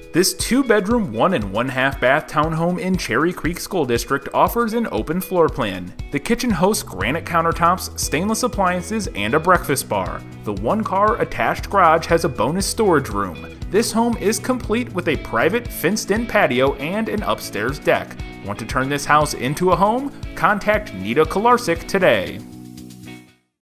This 2-bedroom, 1 and 1/2 bath townhome in Cherry Creek School District offers an open floor plan. The kitchen hosts granite countertops, stainless appliances, and a breakfast bar. The 1-car attached garage has a bonus storage room. This home is complete with a private fenced-in patio and an upstairs deck. Want to turn this house into a home? Contact Nita Kolarsick today.